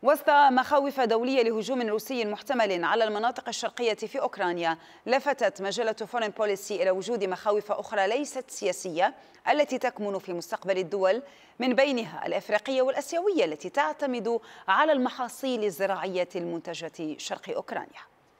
وسط مخاوف دولية لهجوم روسي محتمل على المناطق الشرقية في أوكرانيا، لفتت مجلة فورين بوليسي إلى وجود مخاوف أخرى ليست سياسية التي تكمن في مستقبل الدول، من بينها الإفريقية والآسيوية التي تعتمد على المحاصيل الزراعية المنتجة شرق أوكرانيا.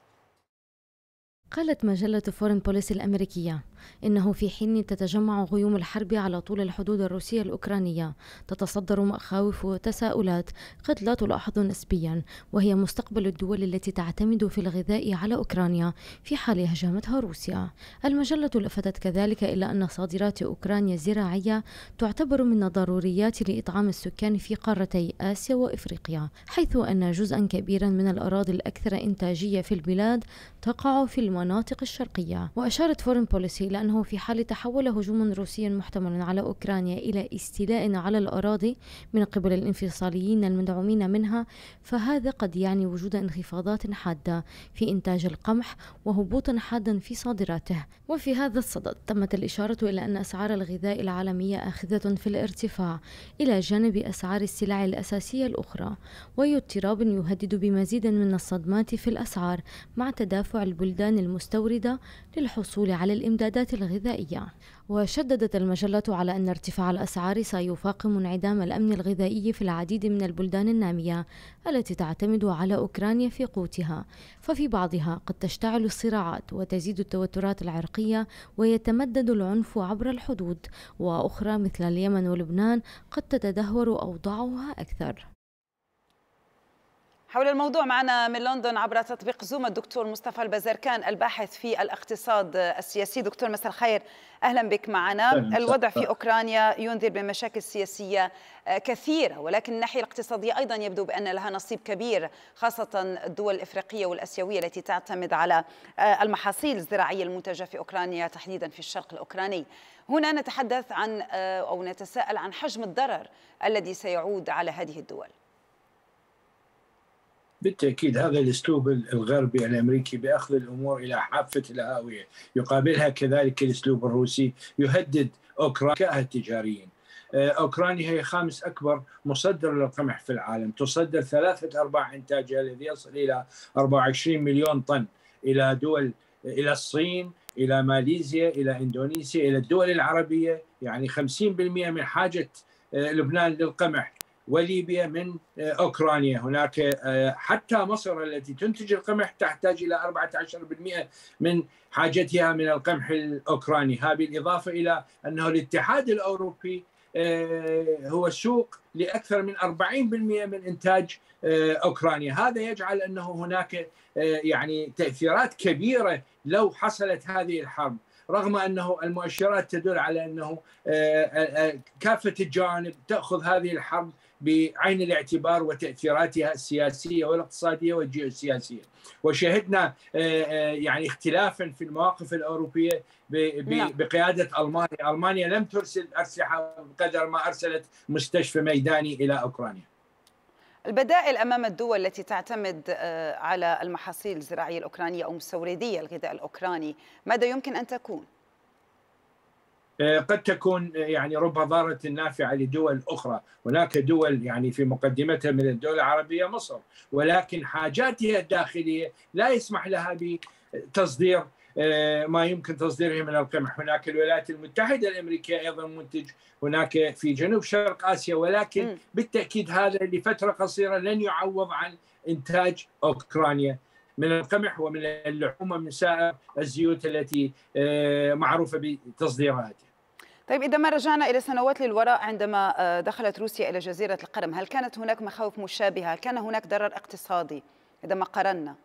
قالت مجلة فورين بوليسي الأمريكية إنه في حين تتجمع غيوم الحرب على طول الحدود الروسية الأوكرانية، تتصدر مخاوف وتساؤلات قد لا تلاحظ نسبيا، وهي مستقبل الدول التي تعتمد في الغذاء على أوكرانيا في حال هجمتها روسيا. المجلة لفتت كذلك إلى أن صادرات أوكرانيا الزراعية تعتبر من الضروريات لإطعام السكان في قارتي آسيا وإفريقيا، حيث أن جزءا كبيرا من الأراضي الأكثر إنتاجية في البلاد تقع في المناطق الشرقية. وأشارت فورين بوليسي إلى أنه في حال تحول هجوم روسي محتمل على أوكرانيا إلى استيلاء على الأراضي من قبل الانفصاليين المدعومين منها، فهذا قد يعني وجود انخفاضات حادة في إنتاج القمح وهبوطا حادا في صادراته. وفي هذا الصدد تمت الإشارة إلى أن أسعار الغذاء العالمية آخذة في الارتفاع إلى جانب أسعار السلع الأساسية الأخرى، وأي اضطراب يهدد بمزيد من الصدمات في الأسعار مع تدافع البلدان المستوردة للحصول على الإمدادات الغذائية. وشددت المجلة على أن ارتفاع الأسعار سيفاقم انعدام الأمن الغذائي في العديد من البلدان النامية التي تعتمد على أوكرانيا في قوتها، ففي بعضها قد تشتعل الصراعات وتزيد التوترات العرقية ويتمدد العنف عبر الحدود، وأخرى مثل اليمن ولبنان قد تتدهور أوضاعها أكثر. حول الموضوع معنا من لندن عبر تطبيق زوم الدكتور مصطفى البزركان الباحث في الاقتصاد السياسي. دكتور مساء الخير، أهلا بك معنا. الوضع في أوكرانيا ينذر بمشاكل سياسية كثيرة، ولكن الناحية الاقتصادية أيضا يبدو بأن لها نصيب كبير، خاصة الدول الإفريقية والآسيوية التي تعتمد على المحاصيل الزراعية المنتجة في أوكرانيا تحديدا في الشرق الأوكراني. هنا نتحدث عن أو نتساءل عن حجم الضرر الذي سيعود على هذه الدول. بالتأكيد هذا الأسلوب الغربي الأمريكي بأخذ الأمور إلى حافة الهاوية، يقابلها كذلك الأسلوب الروسي يهدد أوكرانيا كتجاريين. أوكرانيا هي خامس أكبر مصدر للقمح في العالم، تصدر 3/4 إنتاجها الذي يصل إلى 24 مليون طن إلى دول، إلى الصين، إلى ماليزيا، إلى إندونيسيا، إلى الدول العربية. يعني 50% من حاجة لبنان للقمح وليبيا من أوكرانيا. هناك حتى مصر التي تنتج القمح تحتاج إلى 14% من حاجتها من القمح الأوكراني. هذه بالإضافة إلى أنه الاتحاد الأوروبي هو سوق لأكثر من 40% من إنتاج أوكرانيا. هذا يجعل أنه هناك يعني تأثيرات كبيرة لو حصلت هذه الحرب، رغم أنه المؤشرات تدل على أنه كافة الجوانب تأخذ هذه الحرب بعين الاعتبار وتأثيراتها السياسية والاقتصادية والجيوسياسية. وشهدنا يعني اختلافا في المواقف الأوروبية بقيادة ألمانيا. ألمانيا لم ترسل أسلحة بقدر ما أرسلت مستشفى ميداني إلى أوكرانيا. البدائل أمام الدول التي تعتمد على المحاصيل الزراعية الأوكرانية أو مستوردي الغذاء الأوكراني ماذا يمكن أن تكون؟ قد تكون يعني رب ضارة نافعة لدول أخرى. هناك دول يعني في مقدمتها من الدول العربية مصر، ولكن حاجاتها الداخلية لا يسمح لها بتصدير ما يمكن تصديره من القمح. هناك الولايات المتحدة الأمريكية أيضا منتج، هناك في جنوب شرق آسيا، ولكن بالتأكيد هذا لفترة قصيرة لن يعوض عن إنتاج أوكرانيا من القمح ومن اللحوم ومن سائر الزيوت التي معروفة بتصديراتها. طيب، إذا ما رجعنا إلى سنوات للوراء عندما دخلت روسيا إلى جزيرة القرم، هل كانت هناك مخاوف مشابهة؟ هل كان هناك ضرر اقتصادي إذا ما قارنا؟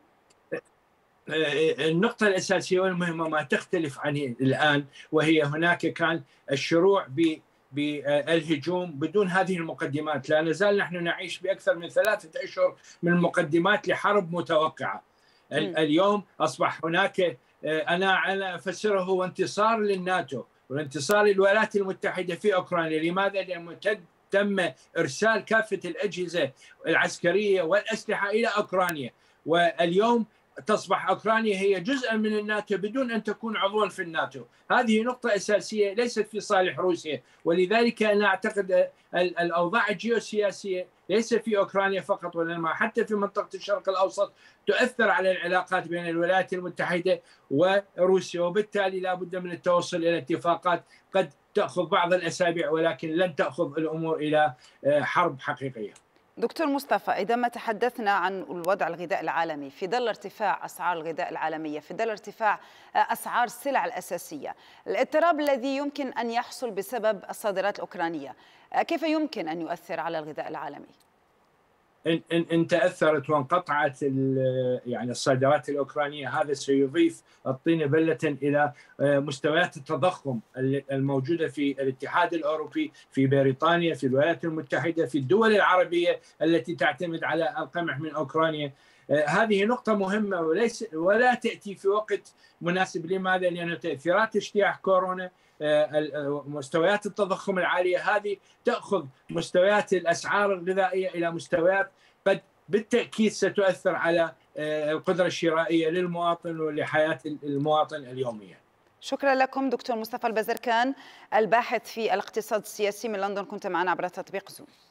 النقطة الأساسية والمهمة ما تختلف عن الآن، وهي هناك كان الشروع بالهجوم بدون هذه المقدمات. لا نزال نحن نعيش بأكثر من 3 أشهر من المقدمات لحرب متوقعة. اليوم أصبح هناك أنا أفسره هو انتصار للناتو وانتصار للولايات المتحدة في أوكرانيا. لماذا؟ لأنه تم إرسال كافة الأجهزة العسكرية والأسلحة إلى أوكرانيا، واليوم تصبح أوكرانيا هي جزءا من الناتو بدون أن تكون عضوا في الناتو. هذه نقطة أساسية ليست في صالح روسيا، ولذلك أنا أعتقد الأوضاع الجيوسياسية ليس في أوكرانيا فقط وإنما حتى في منطقة الشرق الأوسط تؤثر على العلاقات بين الولايات المتحدة وروسيا، وبالتالي لا بد من التوصل إلى اتفاقات قد تأخذ بعض الأسابيع ولكن لن تأخذ الأمور إلى حرب حقيقية. دكتور مصطفى، إذا ما تحدثنا عن الوضع الغذاء العالمي في ظل ارتفاع أسعار الغذاء العالمية، في ظل ارتفاع أسعار السلع الأساسية، الاضطراب الذي يمكن أن يحصل بسبب الصادرات الأوكرانية كيف يمكن أن يؤثر على الغذاء العالمي؟ إن تأثرت وانقطعت يعني الصادرات الأوكرانية، هذا سيضيف الطين بلة إلى مستويات التضخم الموجودة في الاتحاد الأوروبي، في بريطانيا، في الولايات المتحدة، في الدول العربية التي تعتمد على القمح من أوكرانيا. هذه نقطة مهمة ولا تأتي في وقت مناسب. لماذا؟ لأن تأثيرات اجتياح كورونا، مستويات التضخم العالية هذه تأخذ مستويات الأسعار الغذائية إلى مستويات قد بالتأكيد ستؤثر على القدرة الشرائية للمواطن ولحياة المواطن اليومية. شكرا لكم دكتور مصطفى البزركان، الباحث في الاقتصاد السياسي من لندن، كنت معنا عبر تطبيق زوم.